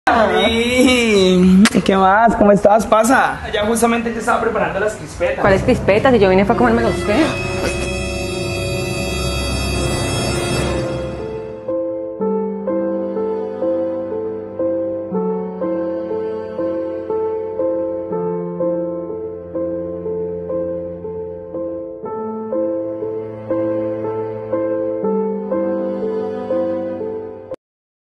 Ay, ¿qué más? ¿Cómo estás? Pasa. Ya justamente te estaba preparando las crispetas. ¿Cuáles crispetas? Y yo vine fue a comérmelo a usted.